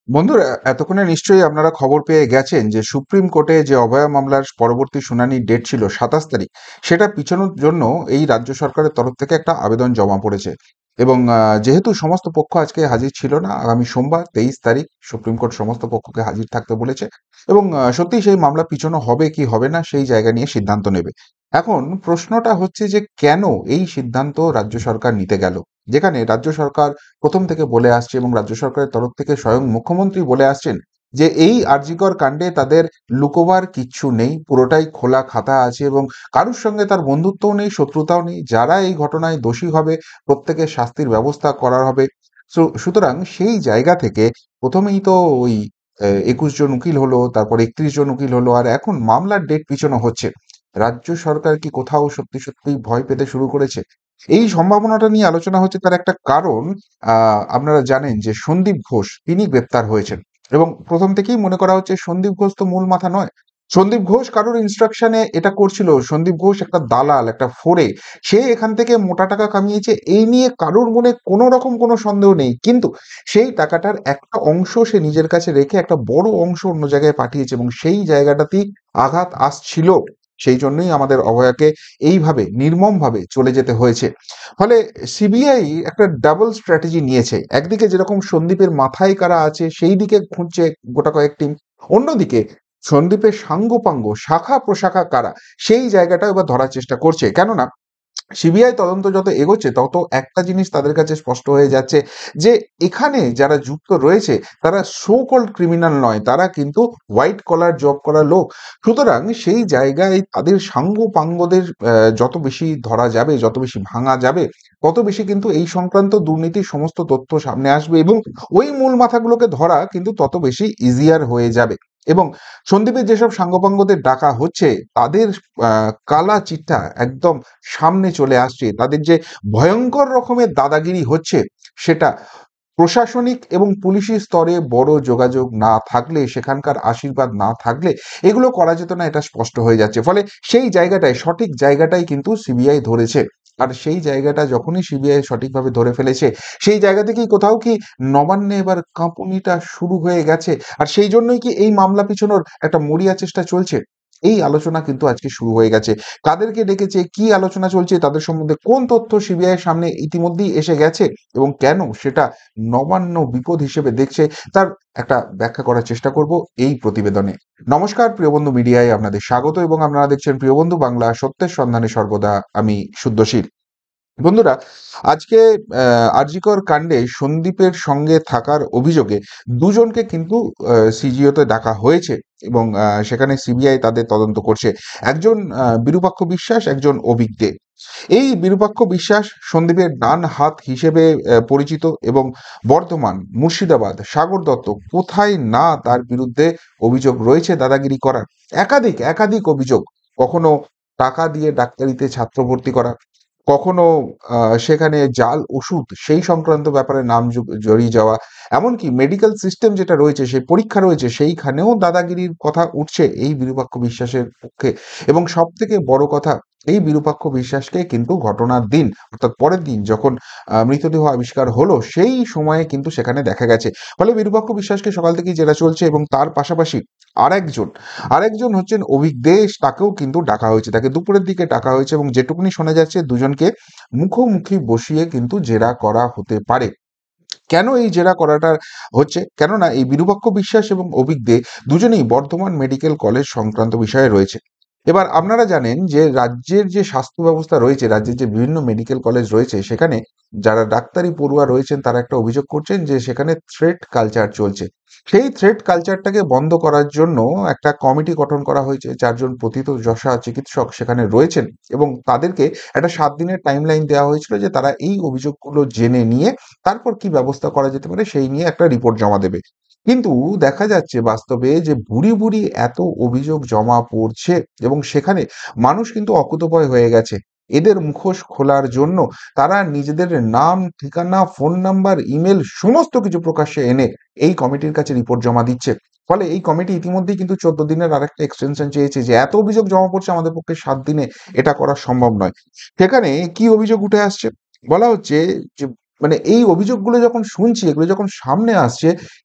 বন্ধুরা, এতক্ষণে নিশ্চয়ই আপনারা খবর পেয়ে গেছেন যে সুপ্রিম কোর্টে যে অভয়া মামলার পরবর্তী শুনানির ডেট ছিল ২৭ তারিখ, সেটা পিছানোর জন্য এই রাজ্য সরকারের তরফ থেকে একটা আবেদন জমা পড়েছে। এবং যেহেতু সমস্ত পক্ষ আজকে হাজির ছিল না, আগামী সোমবার ২৩ তারিখ সুপ্রিম কোর্ট সমস্ত পক্ষকে হাজির থাকতে বলেছে। এবং সত্যিই সেই মামলা পিছনো হবে কি হবে না সেই জায়গা নিয়ে সিদ্ধান্ত নেবে। এখন প্রশ্নটা হচ্ছে যে কেন এই সিদ্ধান্ত রাজ্য সরকার নিতে গেল, যেখানে রাজ্য সরকার প্রথম থেকে বলে আসছে এবং রাজ্য সরকারের তরফ থেকে স্বয়ং মুখ্যমন্ত্রী বলে আসছেন যে এই আরজিকর কাণ্ডে তাদের লুকোবার কিচ্ছু নেই, পুরোটাই খোলা খাতা আছে এবং কারুর সঙ্গে তার বন্ধুত্বও নেই, শত্রুতাও নেই। যারা এই ঘটনায় দোষী হবে প্রত্যেকের শাস্তির ব্যবস্থা করা হবে। সুতরাং সেই জায়গা থেকে প্রথমেই তো ওই ২১ জন উকিল হলো, তারপর ৩১ জন উকিল হলো, আর এখন মামলার ডেট পিছানো হচ্ছে। রাজ্য সরকার কি কোথাও সত্যি সত্যি ভয় পেতে শুরু করেছে? এই সম্ভাবনাটা নিয়ে আলোচনা হচ্ছে, তার একটা কারণ আপনারা জানেন যে সন্দীপ ঘোষ তিনি গ্রেপ্তার হয়েছেন এবং প্রথম থেকেই মনে করা হচ্ছে সন্দীপ ঘোষ তো মূল মাথা নয়। সন্দীপ ঘোষ কারোর ইনস্ট্রাকশনে এটা করছিল। সন্দীপ ঘোষ একটা দালাল, একটা ফোরে। সে এখান থেকে মোটা টাকা কামিয়েছে, এই নিয়ে কারোর মনে কোনো রকম কোনো সন্দেহ নেই। কিন্তু সেই টাকাটার একটা অংশ সে নিজের কাছে রেখে একটা বড় অংশ অন্য জায়গায় পাঠিয়েছে এবং সেই জায়গাটাতেই আঘাত আসছিল। সেই জন্যই আমাদের অভয়াকে এইভাবে নির্মমভাবে চলে যেতে হয়েছে। ফলে সিবিআই একটা ডাবল স্ট্র্যাটেজি নিয়েছে। একদিকে যেরকম সন্দীপের মাথায় কারা আছে সেই দিকে খুঁজছে গোটা কয়েক টিম। অন্যদিকে সন্দীপের সাঙ্গপাঙ্গ শাখা প্রশাখা কারা সেই জায়গাটা এবার ধরার চেষ্টা করছে। কেননা সিবিআই তদন্ত যত এগোচ্ছে তত একটা জিনিস তাদের কাছে স্পষ্ট হয়ে যাচ্ছে যে এখানে যারা যুক্ত রয়েছে তারা সো কল্ড ক্রিমিনাল নয়, তারা কিন্তু হোয়াইট কলার জব করা লোক। সুতরাং সেই জায়গায় তাদের সাঙ্গপাঙ্গদের যত বেশি ধরা যাবে, যত বেশি ভাঙা যাবে, তত বেশি কিন্তু এই সংক্রান্ত দুর্নীতির সমস্ত তথ্য সামনে আসবে এবং ওই মূল মাথাগুলোকে ধরা কিন্তু তত বেশি ইজিয়ার হয়ে যাবে। এবং সন্দীপের যেসব সাঙ্গপাঙ্গদের ডাকা হচ্ছে তাদের কালা চিঠা একদম সামনে চলে আসছে। তাদের যে ভয়ঙ্কর রকমের দাদাগিরি হচ্ছে, সেটা প্রশাসনিক এবং পুলিশি স্তরে বড় যোগাযোগ না থাকলে, সেখানকার আশীর্বাদ না থাকলে এগুলো করা যেত না, এটা স্পষ্ট হয়ে যাচ্ছে। ফলে সেই জায়গাটায়, সঠিক জায়গাটাই কিন্তু সিবিআই ধরেছে। আর সেই জায়গাটা যখনই সিবিআই সঠিকভাবে ধরে ফেলেছে, সেই জায়গা থেকেই কোথাও কি নবান্নে এবার কাঁপুনিটা শুরু হয়ে গেছে। আর সেই জন্যই কি এই মামলা পিছনোর একটা মরিয়া চেষ্টা চলছে? এই আলোচনা কিন্তু আজকে শুরু হয়ে গেছে। কাদেরকে ডেকেছে, কি আলোচনা চলছে, তাদের সম্বন্ধে কোন তথ্য সিবিআই এর সামনে ইতিমধ্যেই এসে গেছে এবং কেন সেটা নবান্ন বিপদ হিসেবে দেখছে, তার একটা ব্যাখ্যা করার চেষ্টা করব এই প্রতিবেদনে। নমস্কার, প্রিয়বন্ধু মিডিয়ায় আপনাদের স্বাগত এবং আপনারা দেখছেন প্রিয়বন্ধু বাংলা, সত্যের সন্ধানে সর্বদা আমি শুদ্ধশীল। বন্ধুরা, আজকে আরজিকর কাণ্ডে সন্দীপের সঙ্গে থাকার অভিযোগে দুজনকে কিন্তু সিজিওতে ডাকা হয়েছে এবং সেখানে সিবিআই তাদের তদন্ত করছে। একজন বিরূপাক্ষ বিশ্বাস, একজন অভিক দে। এই বিরূপাক্ষ বিশ্বাস সন্দীপের ডান হাত হিসেবে পরিচিত এবং বর্ধমান, মুর্শিদাবাদ, সাগর দত্ত কোথায় না তার বিরুদ্ধে অভিযোগ রয়েছে দাদাগিরি করার। একাধিক একাধিক অভিযোগ। কখনো টাকা দিয়ে ডাক্তারিতে ছাত্র ভর্তি করা, কখনো সেখানে জাল ওষুধ সেই সংক্রান্ত ব্যাপারে নাম জড়িয়ে যাওয়া। এমনকি মেডিকেল সিস্টেম যেটা রয়েছে, সেই পরীক্ষা রয়েছে, সেইখানেও দাদাগিরির কথা উঠছে এই বিরূপাক্ষ বিশ্বাসের পক্ষে। এবং সবথেকে বড় কথা, এই বিরূপাক্ষ বিশ্বাসকে কিন্তু ঘটনার দিন, অর্থাৎ পরের দিন যখন মৃতদেহ আবিষ্কার হলো, সেই সময়ে কিন্তু সেখানে দেখা গেছে। ফলে বিরূপাক্ষ বিশ্বাসকে সকাল থেকেই জেরা চলছে এবং তার পাশাপাশি আরেকজন আরেকজন হচ্ছেন অভিক দেশ, তাকেও কিন্তু ডাকা হয়েছে। তাকে দুপুরের দিকে ডাকা হয়েছে এবং যেটুকুনি শোনা যাচ্ছে দুজনকে মুখোমুখি বসিয়ে কিন্তু জেরা করা হতে পারে। কেন এই জেরা করাটা হচ্ছে? কেননা এই বিরূপাক্ষ বিশ্বাস এবং অভিক দে দুজনেই বর্ধমান মেডিকেল কলেজ সংক্রান্ত বিষয়ে রয়েছে। এবার আপনারা জানেন যে রাজ্যের যে স্বাস্থ্য ব্যবস্থা রয়েছে, রাজ্যের যে বিভিন্ন মেডিকেল কলেজ রয়েছে, সেখানে যারা ডাক্তারি পড়ুয়া রয়েছেন তারা একটা অভিযোগ করছেন যে সেখানে থ্রেট কালচার চলছে। সেই থ্রেট কালচারটাকে বন্ধ করার জন্য একটা কমিটি গঠন করা হয়েছে। ৪ জন প্রথিতযশা চিকিৎসক সেখানে রয়েছেন এবং তাদেরকে একটা ৭ দিনের টাইমলাইন দেওয়া হয়েছিল যে তারা এই অভিযোগগুলো জেনে নিয়ে তারপর কি ব্যবস্থা করা যেতে পারে সেই নিয়ে একটা রিপোর্ট জমা দেবে। কিন্তু দেখা যাচ্ছে বাস্তবে যে ভুরি, ভুরি এত অভিযোগ জমা পড়ছে এবং সেখানে মানুষ কিন্তু অকুতোভয় হয়ে গেছে। এদের মুখোশ খোলার জন্য তারা নিজেদের নাম, ঠিকানা, ফোন নাম্বার, ইমেইল সমস্ত কিছু প্রকাশ্যে এনে এই কমিটির কাছে রিপোর্ট জমা দিচ্ছে। ফলে এই কমিটি ইতিমধ্যেই কিন্তু ১৪ দিনের আরেকটা এক্সটেনশন চেয়েছে যে এত অভিযোগ জমা পড়ছে, আমাদের পক্ষে ৭ দিনে এটা করা সম্ভব নয়। সেখানে কি অভিযোগ উঠে আসছে? বলা হচ্ছে যে মানে এই অভিযোগগুলো যখন শুনছি, এগুলো যখন সামনে আসছে,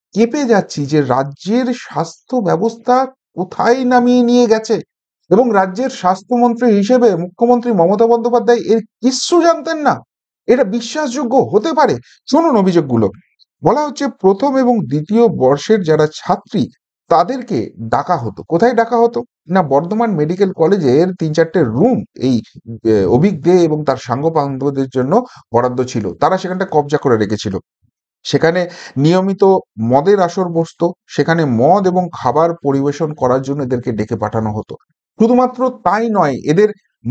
কেঁপে যাচ্ছি যে রাজ্যের স্বাস্থ্য ব্যবস্থা কোথায় নামিয়ে নিয়ে গেছে, এবং রাজ্যের স্বাস্থ্যমন্ত্রী হিসেবে মুখ্যমন্ত্রী মমতা বন্দ্যোপাধ্যায় এর কিচ্ছু জানতেন না। এটা বিশ্বাসযোগ্য হতে পারে? শুনুন অভিযোগগুলো। বলা হচ্ছে প্রথম এবং দ্বিতীয় বর্ষের যারা ছাত্রী তাদেরকে ডাকা হতো। কোথায় ডাকা হতো? না, বর্ধমান মেডিকেল কলেজের ৩-৪টে রুম এই অভিক দে এবং তার সাঙ্গপাঙ্গদের জন্য বরাদ্দ ছিল। তারা সেখানটা কবজা করে রেখেছিল। সেখানে নিয়মিত মদের আসর বসতো। সেখানে মদ এবং খাবার পরিবেশন করার জন্য এদেরকে ডেকে পাঠানো হতো। শুধুমাত্র তাই নয়, এদের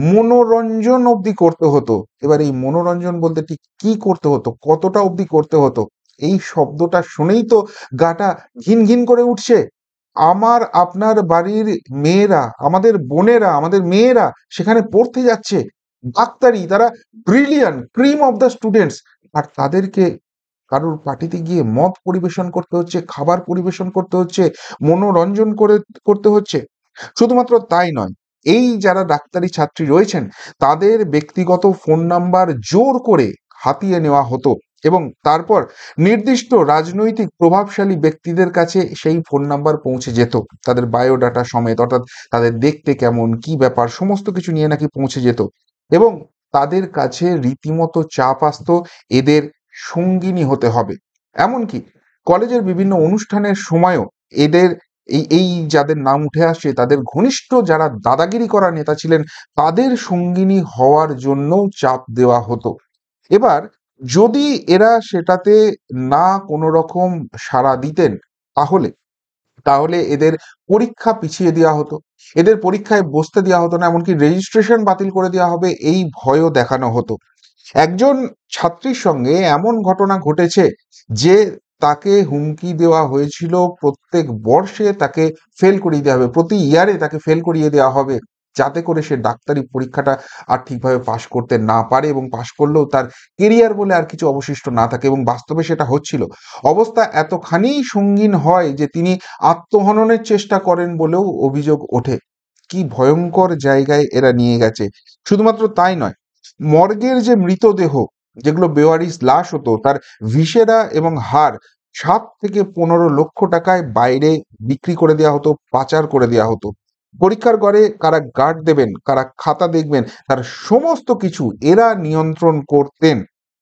মনোরঞ্জন অবধি করতে হতো। এবার এই মনোরঞ্জন বলতে ঠিক কি করতে হতো, কতটা অবধি করতে হতো? এই শব্দটা শুনেই তো গাটা ঘিন ঘিন করে উঠছে। আমার আপনার বাড়ির মেয়েরা, আমাদের বোনেরা, আমাদের মেয়েরা সেখানে পড়তে যাচ্ছে ডাক্তারি, তারা brilliant cream of the students, আর তাদেরকে কারোর পার্টিতে গিয়ে মদ পরিবেশন করতে হচ্ছে, খাবার পরিবেশন করতে হচ্ছে, মনোরঞ্জন করতে হচ্ছে। শুধুমাত্র তাই নয়, এই যারা ডাক্তারি ছাত্রী রয়েছেন তাদের ব্যক্তিগত ফোন নাম্বার জোর করে হাতিয়ে নেওয়া হতো, এবং তারপর নির্দিষ্ট রাজনৈতিক প্রভাবশালী ব্যক্তিদের কাছে সেই ফোন নাম্বার পৌঁছে যেত তাদের বায়োডাটা সমেত, অর্থাৎ তাদের দেখতে কেমন, কি ব্যাপার, সমস্ত কিছু নিয়ে নাকি পৌঁছে যেত, এবং তাদের কাছে রীতিমতো চাপ আসতো এদের সঙ্গিনী হতে হবে। এমনকি কলেজের বিভিন্ন অনুষ্ঠানের সময়ও এদের এই যাদের নাম উঠে আসছে তাদের ঘনিষ্ঠ যারা দাদাগিরি করা নেতা ছিলেন তাদের সঙ্গিনী হওয়ার জন্যও চাপ দেওয়া হতো। এবার যদি এরা সেটাতে না কোনো রকম সাড়া দিতেন, তাহলে তাহলে এদের পরীক্ষা পিছিয়ে দেওয়া হতো, এদের পরীক্ষায় বসতে দেওয়া হতো না, এমনকি রেজিস্ট্রেশন বাতিল করে দেওয়া হবে এই ভয়ও দেখানো হতো। একজন ছাত্রীর সঙ্গে এমন ঘটনা ঘটেছে যে তাকে হুমকি দেওয়া হয়েছিল প্রত্যেক বর্ষে তাকে ফেল করিয়ে দেওয়া হবে, প্রতি ইয়ারে তাকে ফেল করিয়ে দেওয়া হবে, যাতে করে সে ডাক্তারি পরীক্ষাটা আর ঠিকভাবে পাশ করতে না পারে, এবং পাশ করলেও তার কেরিয়ার বলে আর কিছু অবশিষ্ট না থাকে, এবং বাস্তবে সেটা হচ্ছিল। অবস্থা এতখানি সঙ্গীন হয় যে তিনি আত্মহননের চেষ্টা করেন বলেও অভিযোগ ওঠে। কি ভয়ঙ্কর জায়গায় এরা নিয়ে গেছে! শুধুমাত্র তাই নয়, মর্গের যে মৃতদেহ, যেগুলো বেওয়ারিশ লাশ হতো, তার ভিসেরা এবং হাড় 7 থেকে 15 লক্ষ টাকায় বাইরে বিক্রি করে দেওয়া হতো, পাচার করে দেওয়া হতো। পরীক্ষার ঘরে কারা গার্ড দেবেন, কারা খাতা দেখবেন, তার সমস্ত কিছু এরা নিয়ন্ত্রণ করতেন।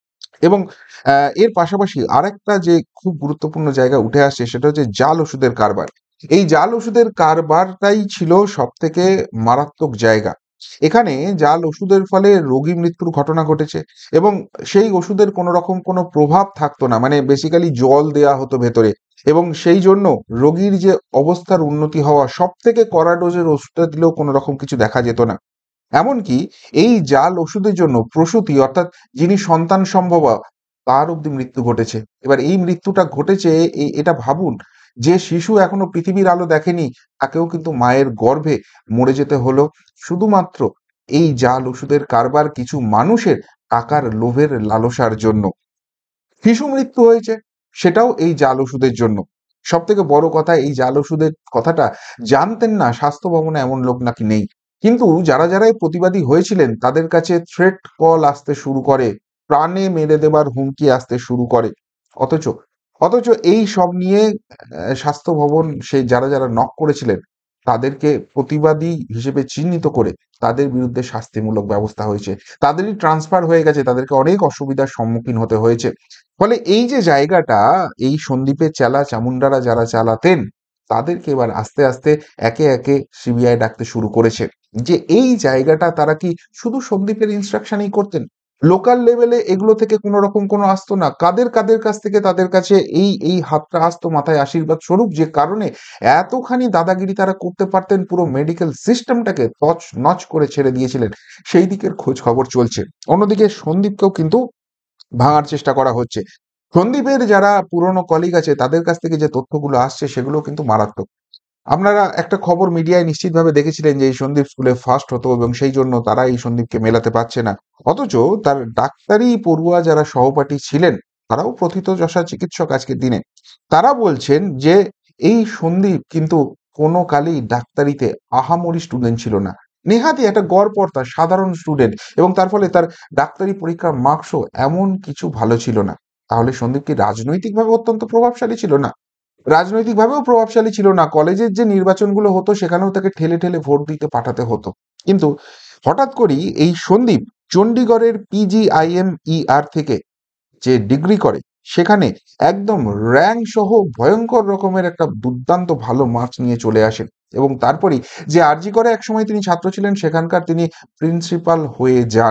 এবং এর পাশাপাশি আরেকটা যে খুব গুরুত্বপূর্ণ জায়গা উঠে আসছে সেটা হচ্ছে জাল ওষুধের কারবার। এই জাল ওষুধের কারবারটাই ছিল সবথেকে মারাত্মক জায়গা। এখানে জাল ওষুধের ফলে রোগী মৃত্যুর ঘটনা ঘটেছে, এবং সেই ওষুধের কোনো রকম কোনো প্রভাব থাকতো না, মানে বেসিক্যালি জল দেয়া হতো ভেতরে, এবং সেই জন্য রোগীর যে অবস্থার উন্নতি হওয়া, সবথেকে কড়া ডোজের ওষুধটা দিলেও কোনো রকম কিছু দেখা যেত না। এমনকি এই জাল ওষুধের জন্য প্রসূতি, অর্থাৎ যিনি সন্তান সম্ভবা, তার অবধি মৃত্যু ঘটেছে। এবার এই মৃত্যুটা ঘটেছে, এটা ভাবুন, যে শিশু এখনো পৃথিবীর আলো দেখেনি তাকেও কিন্তু মায়ের গর্ভে মরে যেতে হলো শুধুমাত্র এই জাল ওষুধের কারবার, কিছু মানুষের টাকার লোভের লালসার জন্য। শিশু মৃত্যু হয়েছে, সেটাও এই জাল ওষুধের জন্য। সব থেকে বড় কথা, এই জাল ওষুধের কথাটা জানতেন না স্বাস্থ্য ভবনে এমন লোক নাকি নেই, কিন্তু যারা যারা এই প্রতিবাদী হয়েছিলেন তাদের কাছে থ্রেট কল আসতে শুরু করে, প্রাণে মেরে দেবার হুমকি আসতে শুরু করে। অথচ অথচ এই সব নিয়ে স্বাস্থ্য ভবন সেই যারা যারা নক করেছিলেন তাদেরকে প্রতিবাদী হিসেবে চিহ্নিত করে তাদের বিরুদ্ধে শাস্তিমূলক ব্যবস্থা হয়েছে, তাদেরই ট্রান্সফার হয়ে গেছে, তাদেরকে অনেক অসুবিধার সম্মুখীন হতে হয়েছে। ফলে এই যে জায়গাটা, এই সন্দ্বীপের চেলা চামুন্ডারা যারা চালাতেন তাদেরকে এবার আস্তে আস্তে একে একে সিবিআই ডাকতে শুরু করেছে, যে এই জায়গাটা তারা কি শুধু সন্দ্বীপের ইনস্ট্রাকশনই করতেন, লোকাল লেভেলে এগুলো থেকে কোনো রকম কোনো আসতো না, কাদের কাদের কাছ থেকে তাদের কাছে এই হাতটা আসতো মাথায় আশীর্বাদ স্বরূপ, যে কারণে এতখানি দাদাগিরি তারা করতে পারতেন, পুরো মেডিকেল সিস্টেমটাকে তছ নচ করে ছেড়ে দিয়েছিলেন। সেই দিকের খোঁজ খবর চলছে। অন্যদিকে সন্দীপকেও কিন্তু ভাঙার চেষ্টা করা হচ্ছে। সন্দীপের যারা পুরনো কলিগ আছে তাদের কাছ থেকে যে তথ্যগুলো আসছে সেগুলো কিন্তু মারাত্মক। আপনারা একটা খবর মিডিয়ায় নিশ্চিতভাবে দেখেছিলেন যে এই সন্দীপ স্কুলে ফার্স্ট হতো, এবং সেই জন্য তারা এই সন্দীপকে মেলাতে পারছে না। অথচ তার ডাক্তারি পড়ুয়া যারা সহপাঠী ছিলেন তারাও প্রথিতযশা চিকিৎসক আজকের দিনে। তারা বলছেন যে এই সন্দীপ কিন্তু কোনো কালেই ডাক্তারিতে আহামরি স্টুডেন্ট ছিল না। নেহাতি একটা গড়পড়তা সাধারণ স্টুডেন্ট, এবং তার ফলে তার ডাক্তারি পরীক্ষার মার্কসও এমন কিছু ভালো ছিল না। তাহলে সন্দীপ কি রাজনৈতিকভাবে অত্যন্ত প্রভাবশালী ছিল না? রাজনৈতিকভাবেও প্রভাবশালী ছিল না। কলেজের যে নির্বাচনগুলো হতো সেখানেও তাকে ঠেলে, ঠেলে ভোট দিতে পাঠাতে হতো। কিন্তু হঠাৎ করেই এই সন্দীপ চণ্ডীগড়ের PGIMER থেকে যে ডিগ্রি করে সেখানে একদম র‍্যাংক সহ ভয়ঙ্কর রকমের একটা দুর্দান্ত ভালো মার্কস নিয়ে চলে আসেন এবং তারপরেই যে আরজি করে একসময় তিনি ছাত্র ছিলেন সেখানকার তিনি প্রিন্সিপাল হয়ে যান।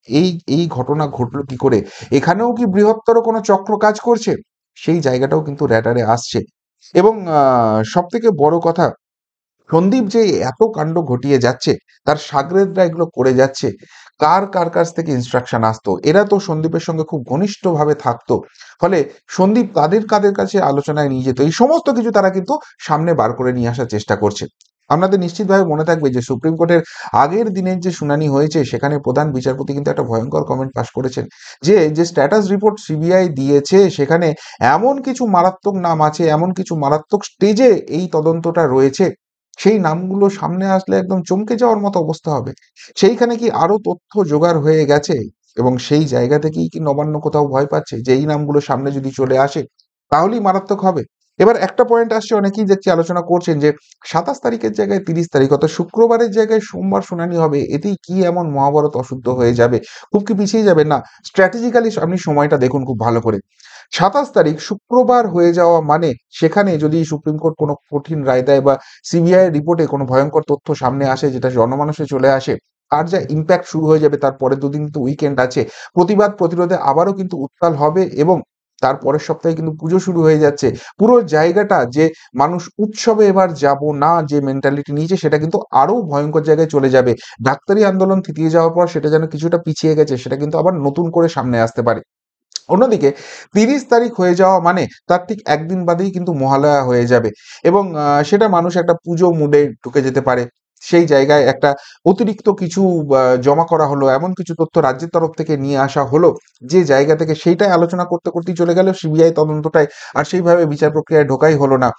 এই ঘটনা ঘটলো কি করে? এখানেও কি বৃহত্তর কোনো চক্র কাজ করছে? সেই জায়গাটাও কিন্তু র‍্যাডারে আসছে এবং সবথেকে বড় কথা, সন্দীপ যে এত কাণ্ড ঘটিয়ে যাচ্ছে, তার শাগরেদরা এগুলো করে যাচ্ছে, কার কাছ থেকে ইনস্ট্রাকশন আসতো? এরা তো সন্দীপের সঙ্গে খুব ঘনিষ্ঠভাবে থাকতো। ফলে সন্দীপ কাদের কাছে আলোচনায় নিয়ে যেত? এই সমস্ত কিছু তারা কিন্তু সামনে বার করে নিয়ে আসার চেষ্টা করছে। আপনাদের নিশ্চিতভাবে মনে থাকবে যে সুপ্রিম কোর্টের আগের দিনের যে শুনানি হয়েছে সেখানে প্রধান বিচারপতি কিন্তু একটা ভয়ঙ্কর কমেন্ট পাস করেছেন। যে স্ট্যাটাস রিপোর্ট সিবিআই দিয়েছে সেখানে এমন কিছু মারাত্মক নাম আছে, এমন কিছু মারাত্মক স্টেজে এই তদন্তটা রয়েছে, সেই নামগুলো সামনে আসলে একদম চমকে যাওয়ার মতো অবস্থা হবে। সেইখানে কি আরো তথ্য জোগাড় হয়ে গেছে এবং সেই জায়গা থেকেই কি নবান্ন কোথাও ভয় পাচ্ছে যে এই নামগুলো সামনে যদি চলে আসে তাহলেই মারাত্মক হবে? এবার একটা পয়েন্ট আসছে, অনেকেই দেখছি আলোচনা করছেন যে ২৭ তারিখের জায়গায় ৩০ তারিখ অর্থাৎ শুক্রবারের জায়গায় সোমবার শুনানি হবে। এতেই কি এমন মহাভারত অশুদ্ধ হয়ে যাবে? খুব কি পিছিয়ে যাবে? না, স্ট্র্যাটেজিক্যালি আপনি সময়টা দেখুন খুব ভালো করে। ২৭ তারিখ শুক্রবার হয়ে যাওয়া মানে সেখানে যদি সুপ্রিম কোর্ট কোনো কঠিন রায় দেয় বা সিবিআই এর রিপোর্টে কোনো ভয়ঙ্কর তথ্য সামনে আসে যেটা জনমানসে চলে আসে, তার যা ইমপ্যাক্ট শুরু হয়ে যাবে, তার পরের দুদিন কিন্তু উইকেন্ড আছে। প্রতিবাদ প্রতিরোধে আবারও কিন্তু উত্তাল হবে এবং তার পরের সপ্তাহে কিন্তু পুজো শুরু হয়ে যাচ্ছে। পুরো জায়গাটা যে মানুষ উৎসবে এবার যাব না যে মেন্টালিটি নিয়েছে সেটা কিন্তু আরো ভয়ঙ্কর জায়গায় চলে যাবে। ডাক্তারি আন্দোলন থিতিয়ে যাওয়ার পর সেটা যেন কিছুটা পিছিয়ে গেছে সেটা কিন্তু আবার নতুন করে সামনে আসতে পারে। অন্যদিকে ৩০ তারিখ হয়ে যাওয়া মানে তার ঠিক একদিন বাদেই কিন্তু মহালয়া হয়ে যাবে এবং সেটা মানুষ একটা পুজো মুডে ঢুকে যেতে পারে। সেই জায়গায় একটা অতিরিক্ত কিছু জমা করা হলো, এমন কিছু তথ্য রাজ্যের তরফ থেকে নিয়ে আসা হলো, যে জায়গা থেকে সেইটাই আলোচনা করতেই চলে গেল সিবিআই তদন্তটায়, আর সেইভাবে বিচার প্রক্রিয়ায় ঢোকাই হলো না।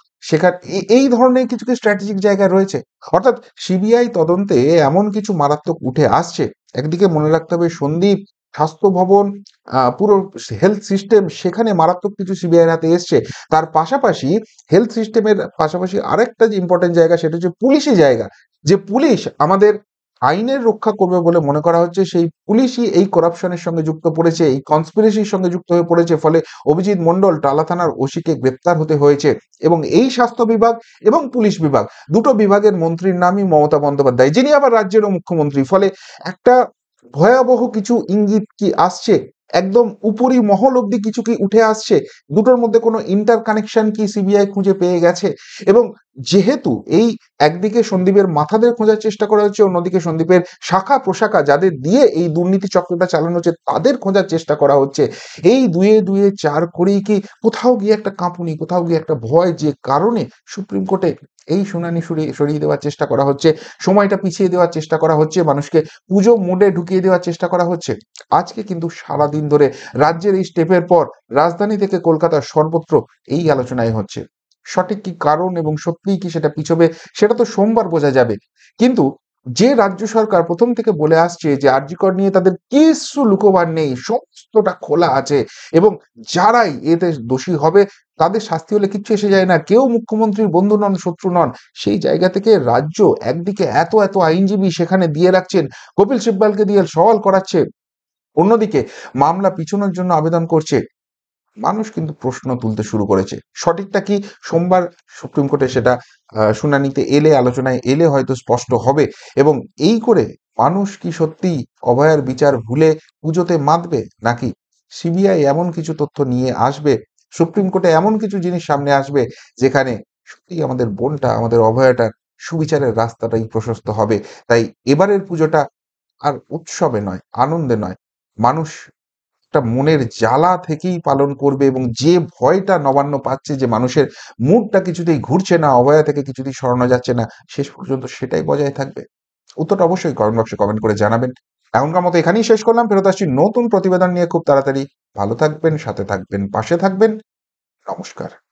এই ধরনের কিছু স্ট্র্যাটেজিক জায়গা রয়েছে। অর্থাৎ সিবিআই তদন্তে এমন কিছু মারাত্মক উঠে আসছে। একদিকে মনে রাখতে হবে সন্দীপ, স্বাস্থ্য ভবন, পুরো হেলথ সিস্টেম সেখানে মারাত্মক কিছু সিবিআই এর হাতে এসছে। তার পাশাপাশি হেলথ সিস্টেমের পাশাপাশি আরেকটা যে ইম্পোর্টেন্ট জায়গা সেটা হচ্ছে পুলিশি জায়গা। যে পুলিশ আমাদের আইনের রক্ষা করবে বলে মনে করা হচ্ছে, সেই পুলিশই এই করাপশনের সঙ্গে যুক্ত পড়েছে, এই কনস্পিরেসির সঙ্গে যুক্ত হয়ে পড়েছে। ফলে অভিজিৎ মন্ডল টালা থানার ওসিকে গ্রেপ্তার হতে হয়েছে এবং এই স্বাস্থ্য বিভাগ এবং পুলিশ বিভাগ, দুটো বিভাগের মন্ত্রীর নামই মমতা বন্দ্যোপাধ্যায়, যিনি আবার রাজ্যেরও মুখ্যমন্ত্রী। ফলে একটা ভয়াবহ কিছু ইঙ্গিত কি আসছে? একদম উপরি মহল অব্দি কিছু কি উঠে আসছে? দুটোর মধ্যে কোনো ইন্টার কানেকশন কি সিবিআই খুঁজে পেয়ে গেছে? এবং যেহেতু এই একদিকে সন্দীপের মাথাদের খোঁজার চেষ্টা করা হচ্ছে, অন্যদিকে সন্দীপের শাখা প্রশাখা যাদের দিয়ে এই দুর্নীতি চক্রটা চালানো হচ্ছে তাদের খোঁজার চেষ্টা করা হচ্ছে। এই দুয়ে ৪ করেই কি কোথাও গিয়ে একটা কাঁপুনি, কোথাও গিয়ে একটা ভয়, যে কারণে সুপ্রিম কোর্টে এই শুনানি সরিয়ে দেওয়ার চেষ্টা করা হচ্ছে, সময়টা পিছিয়ে দেওয়ার চেষ্টা করা হচ্ছে, মানুষকে পুজো মোডে ঢুকিয়ে দেওয়ার চেষ্টা করা হচ্ছে। আজকে কিন্তু সারাদিন ধরে রাজ্যের এই স্টেপের পর রাজধানী থেকে কলকাতার সর্বত্র এই আলোচনাই হচ্ছে। সঠিক কি কারণ এবং সত্যিই কি সেটা পিছবে সেটা তো সোমবার বোঝা যাবে। কিন্তু যে রাজ্য সরকার প্রথম থেকে বলে আসছে যে আরজি কর নিয়ে তাদের কিচ্ছু লুকোবার নেই, সমস্তটা খোলা আছে এবং যারাই এতে দোষী হবে তাদের শাস্তি হলে কিচ্ছু এসে যায় না, কেউ মুখ্যমন্ত্রীর বন্ধু নন, শত্রু নন, সেই জায়গা থেকে রাজ্য একদিকে এত আইনজীবী সেখানে দিয়ে রাখছেন, কপিল সিব্বালকে দিয়ে সওয়াল করাচ্ছে, অন্যদিকে মামলা পিছনোর জন্য আবেদন করছে, মানুষ কিন্তু প্রশ্ন তুলতে শুরু করেছে। সঠিকটা কি সোমবার সুপ্রিম কোর্টে সেটা শুনানিতে এলে, আলোচনায় এলে হয়তো স্পষ্ট হবে এবং এই করে মানুষ কি সত্যিই অভয়ার বিচার ভুলে পুজোতে মাতবে, নাকি সিবিআই এমন কিছু তথ্য নিয়ে আসবে, সুপ্রিম কোর্টে এমন কিছু জিনিস সামনে আসবে যেখানে সত্যিই আমাদের বোনটা, আমাদের অভয়াটার সুবিচারের রাস্তাটাই প্রশস্ত হবে। তাই এবারের পুজোটা আর উৎসবে নয়, আনন্দে নয়, মানুষ একটা মনের জ্বালা থেকেই পালন করবে এবং যে ভয়টা নবান্ন পাচ্ছে যে মানুষের মুডটা কিছুতেই ঘুরছে না, অভয়া থেকে কিছুতেই সরানো যাচ্ছে না, শেষ পর্যন্ত সেটাই বজায় থাকবে। উত্তরটা অবশ্যই কমেন্ট বক্সে কমেন্ট করে জানাবেন। এখনকার মতো এখানেই শেষ করলাম, ফেরত আসছি নতুন প্রতিবেদন নিয়ে খুব তাড়াতাড়ি। ভালো থাকবেন, সাথে থাকবেন, পাশে থাকবেন। নমস্কার।